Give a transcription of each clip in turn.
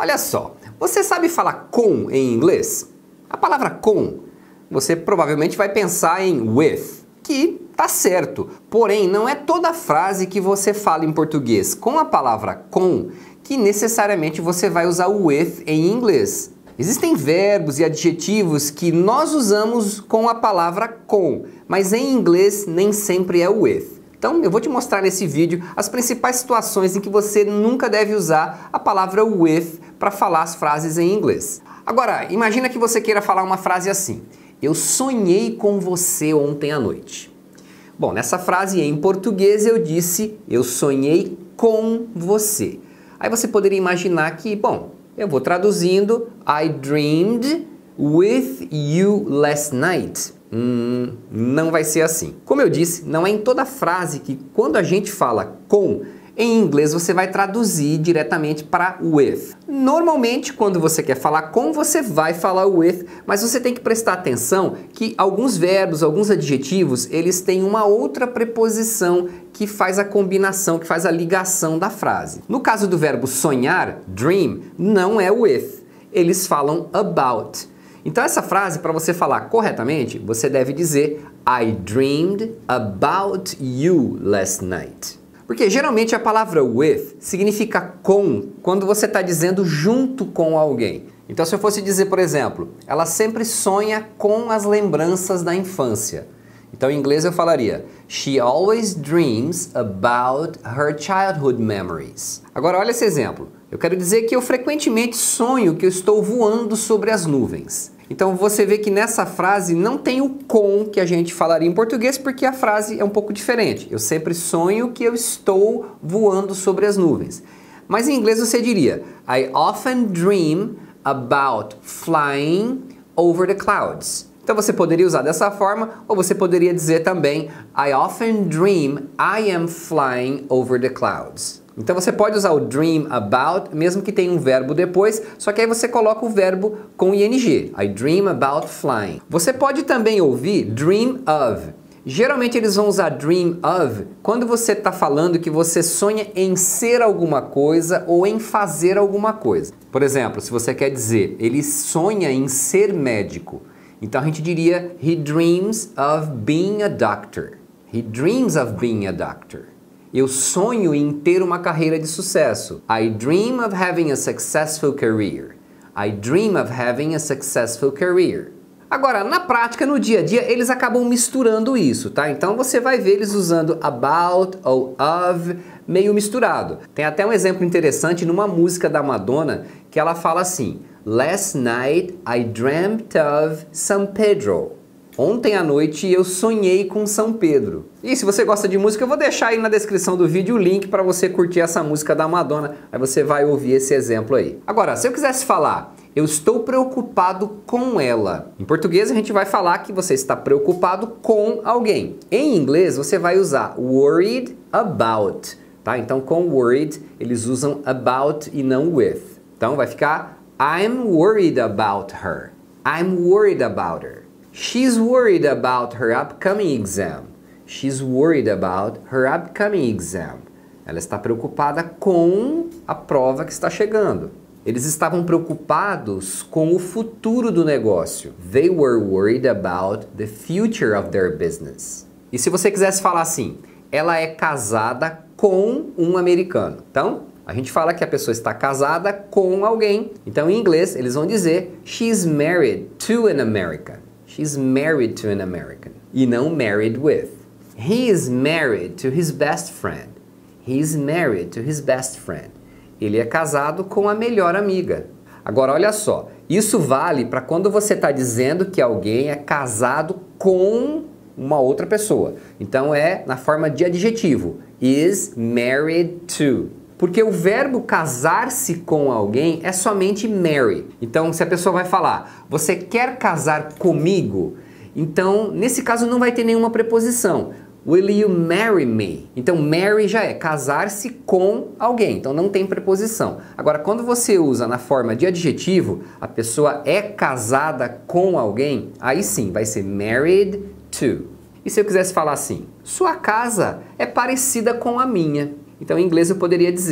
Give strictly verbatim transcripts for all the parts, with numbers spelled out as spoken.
Olha só, você sabe falar com em inglês? A palavra com, você provavelmente vai pensar em with, que tá certo. Porém, não é toda frase que você fala em português com a palavra com que necessariamente você vai usar o with em inglês. Existem verbos e adjetivos que nós usamos com a palavra com, mas em inglês nem sempre é o with. Então eu vou te mostrar nesse vídeo as principais situações em que você nunca deve usar a palavra with para falar as frases em inglês. Agora, imagina que você queira falar uma frase assim: eu sonhei com você ontem à noite. Bom, nessa frase em português eu disse eu sonhei com você. Aí você poderia imaginar que, bom, eu vou traduzindo, I dreamed with you last night. Hum, não vai ser assim. Como eu disse, não é em toda frase que quando a gente fala com, em inglês você vai traduzir diretamente para with. Normalmente, quando você quer falar com, você vai falar with, mas você tem que prestar atenção que alguns verbos, alguns adjetivos, eles têm uma outra preposição que faz a combinação, que faz a ligação da frase. No caso do verbo sonhar, dream, não é with, eles falam about. Então essa frase, para você falar corretamente, você deve dizer I dreamed about you last night. Porque geralmente a palavra with significa com quando você está dizendo junto com alguém. Então se eu fosse dizer, por exemplo, ela sempre sonha com as lembranças da infância. Então em inglês eu falaria She always dreams about her childhood memories. Agora olha esse exemplo. Eu quero dizer que eu frequentemente sonho que eu estou voando sobre as nuvens. Então você vê que nessa frase não tem o com que a gente falaria em português porque a frase é um pouco diferente. Eu sempre sonho que eu estou voando sobre as nuvens. Mas em inglês você diria I often dream about flying over the clouds. Então você poderia usar dessa forma ou você poderia dizer também I often dream I am flying over the clouds. Então você pode usar o dream about, mesmo que tenha um verbo depois, só que aí você coloca o verbo com ing. I dream about flying. Você pode também ouvir dream of. Geralmente eles vão usar dream of quando você está falando que você sonha em ser alguma coisa ou em fazer alguma coisa. Por exemplo, se você quer dizer ele sonha em ser médico, então a gente diria he dreams of being a doctor. He dreams of being a doctor. Eu sonho em ter uma carreira de sucesso. I dream of having a successful career. I dream of having a successful career. Agora, na prática, no dia a dia, eles acabam misturando isso, tá? Então você vai ver eles usando about ou of meio misturado. Tem até um exemplo interessante numa música da Madonna que ela fala assim: Last night I dreamt of San Pedro. Ontem à noite eu sonhei com São Pedro. E se você gosta de música, eu vou deixar aí na descrição do vídeo o link para você curtir essa música da Madonna. Aí você vai ouvir esse exemplo aí. Agora, se eu quisesse falar, eu estou preocupado com ela. Em português a gente vai falar que você está preocupado com alguém. Em inglês você vai usar worried about, tá? Então com worried eles usam about e não with. Então vai ficar I'm worried about her. I'm worried about her. She's worried about her upcoming exam. She's worried about her upcoming exam. Ela está preocupada com a prova que está chegando. Eles estavam preocupados com o futuro do negócio. They were worried about the future of their business. E se você quisesse falar assim, ela é casada com um americano. Então, a gente fala que a pessoa está casada com alguém. Então, em inglês, eles vão dizer she's married to an American. She's married to an American. E não married with. He is married to his best friend. He is married to his best friend. Ele é casado com a melhor amiga. Agora, olha só. Isso vale para quando você está dizendo que alguém é casado com uma outra pessoa. Então, é na forma de adjetivo. Is married to. Porque o verbo casar-se com alguém é somente marry. Então, se a pessoa vai falar, você quer casar comigo? Então, nesse caso não vai ter nenhuma preposição. Will you marry me? Então, marry já é casar-se com alguém. Então, não tem preposição. Agora, quando você usa na forma de adjetivo, a pessoa é casada com alguém, aí sim, vai ser married to. E se eu quisesse falar assim, sua casa é parecida com a minha. Então, em inglês eu poderia dizer,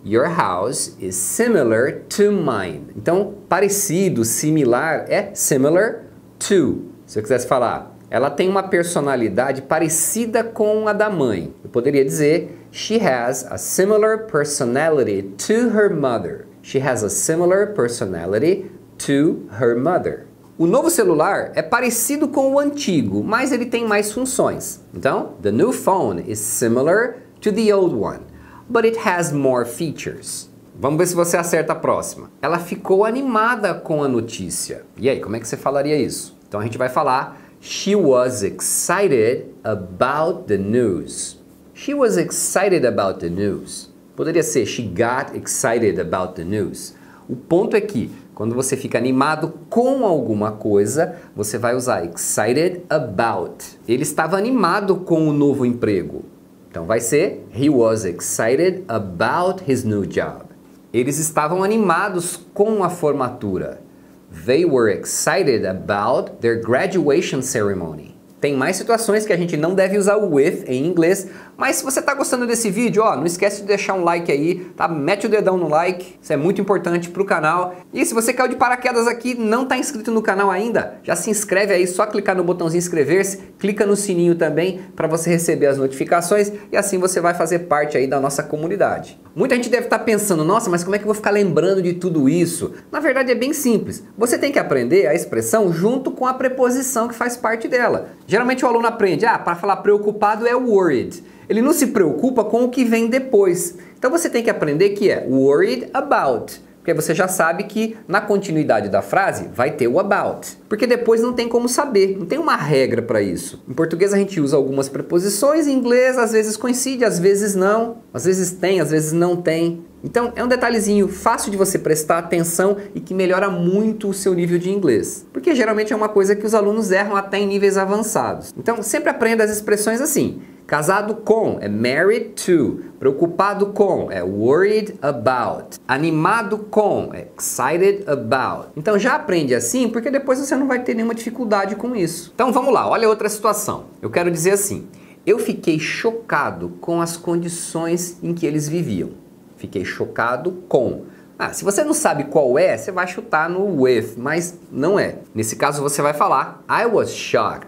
Your house is similar to mine. Então, parecido, similar é similar to. Se eu quisesse falar, ela tem uma personalidade parecida com a da mãe. Eu poderia dizer, she has a similar personality to her mother. She has a similar personality to her mother. O novo celular é parecido com o antigo, mas ele tem mais funções. Então, the new phone is similar to the old one, but it has more features. Vamos ver se você acerta a próxima. Ela ficou animada com a notícia. E aí, como é que você falaria isso? Então a gente vai falar, she was excited about the news. She was excited about the news. Poderia ser, she got excited about the news. O ponto é que, quando você fica animado com alguma coisa, você vai usar excited about. Ele estava animado com o novo emprego. Então vai ser, he was excited about his new job. Eles estavam animados com a formatura. They were excited about their graduation ceremony. Tem mais situações que a gente não deve usar o with em inglês, mas se você está gostando desse vídeo, ó, não esquece de deixar um like aí, tá? Mete o dedão no like, isso é muito importante para o canal. E se você caiu de paraquedas aqui, não está inscrito no canal ainda, já se inscreve aí, só clicar no botãozinho inscrever-se, clica no sininho também para você receber as notificações e assim você vai fazer parte aí da nossa comunidade. Muita gente deve estar pensando, nossa, mas como é que eu vou ficar lembrando de tudo isso? Na verdade é bem simples, você tem que aprender a expressão junto com a preposição que faz parte dela. Geralmente o aluno aprende, ah, para falar preocupado é worried. Ele não se preocupa com o que vem depois. Então você tem que aprender que é worried about. Porque você já sabe que na continuidade da frase vai ter o about. Porque depois não tem como saber, não tem uma regra para isso. Em português a gente usa algumas preposições, em inglês às vezes coincide, às vezes não. Às vezes tem, às vezes não tem. Então é um detalhezinho fácil de você prestar atenção e que melhora muito o seu nível de inglês. Porque geralmente é uma coisa que os alunos erram até em níveis avançados. Então sempre aprenda as expressões assim. Casado com é married to, preocupado com é worried about, animado com é excited about. Então já aprende assim porque depois você não vai ter nenhuma dificuldade com isso. Então vamos lá, olha outra situação. Eu quero dizer assim, eu fiquei chocado com as condições em que eles viviam. Fiquei chocado com. Ah, se você não sabe qual é, você vai chutar no with, mas não é. Nesse caso você vai falar I was shocked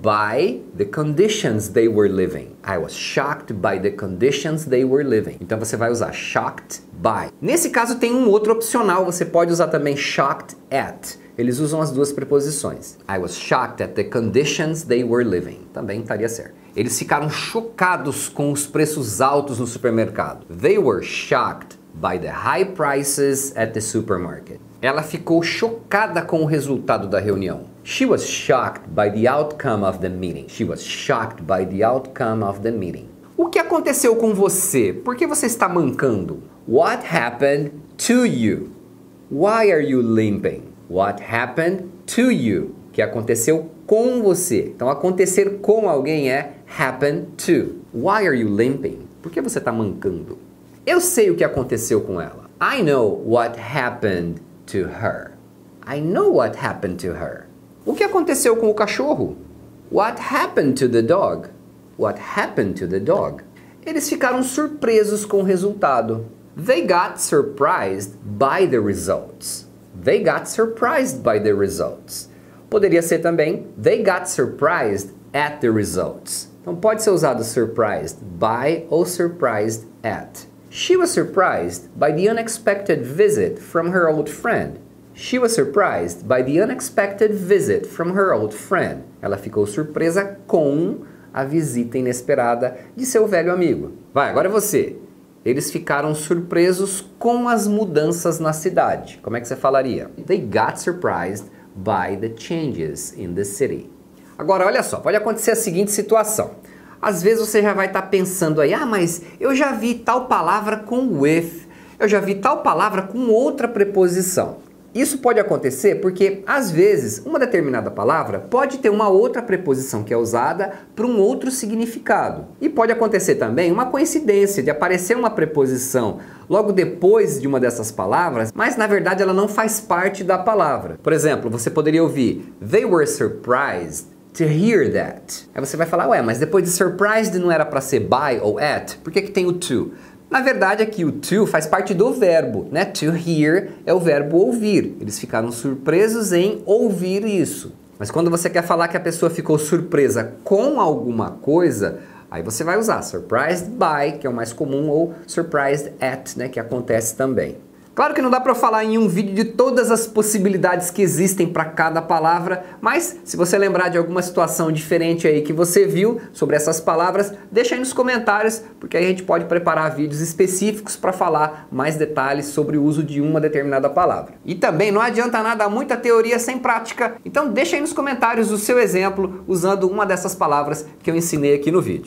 by the conditions they were living. I was shocked by the conditions they were living. Então você vai usar shocked by. Nesse caso tem um outro opcional, você pode usar também shocked at. Eles usam as duas preposições. I was shocked at the conditions they were living. Também estaria certo. Eles ficaram chocados com os preços altos no supermercado. They were shocked by the high prices at the supermarket. Ela ficou chocada com o resultado da reunião. She was shocked by the outcome of the meeting. She was shocked by the outcome of the meeting. O que aconteceu com você? Por que você está mancando? What happened to you? Why are you limping? What happened to you? O que aconteceu com você? Então, acontecer com alguém é happen to. Why are you limping? Por que você está mancando? Eu sei o que aconteceu com ela. I know what happened to her. I know what happened to her. O que aconteceu com o cachorro? What happened to the dog? What happened to the dog? Eles ficaram surpresos com o resultado. They got surprised by the results. They got surprised by the results. Poderia ser também they got surprised at the results. Então pode ser usado surprised by ou surprised at. She was surprised by the unexpected visit from her old friend. She was surprised by the unexpected visit from her old friend. Ela ficou surpresa com a visita inesperada de seu velho amigo. Vai, agora é você. Eles ficaram surpresos com as mudanças na cidade. Como é que você falaria? They got surprised by the changes in the city. Agora, olha só, pode acontecer a seguinte situação. Às vezes você já vai estar pensando aí, ah, mas eu já vi tal palavra com with, eu já vi tal palavra com outra preposição. Isso pode acontecer porque, às vezes, uma determinada palavra pode ter uma outra preposição que é usada para um outro significado. E pode acontecer também uma coincidência de aparecer uma preposição logo depois de uma dessas palavras, mas na verdade ela não faz parte da palavra. Por exemplo, você poderia ouvir They were surprised to hear that. Aí você vai falar, ué, mas depois de surprised não era para ser by ou at? Por que que tem o to? Na verdade, aqui o to faz parte do verbo, né? To hear é o verbo ouvir. Eles ficaram surpresos em ouvir isso. Mas quando você quer falar que a pessoa ficou surpresa com alguma coisa, aí você vai usar surprised by, que é o mais comum, ou surprised at, né? Que acontece também. Claro que não dá para falar em um vídeo de todas as possibilidades que existem para cada palavra, mas se você lembrar de alguma situação diferente aí que você viu sobre essas palavras, deixa aí nos comentários, porque aí a gente pode preparar vídeos específicos para falar mais detalhes sobre o uso de uma determinada palavra. E também não adianta nada muita teoria sem prática, então deixa aí nos comentários o seu exemplo usando uma dessas palavras que eu ensinei aqui no vídeo.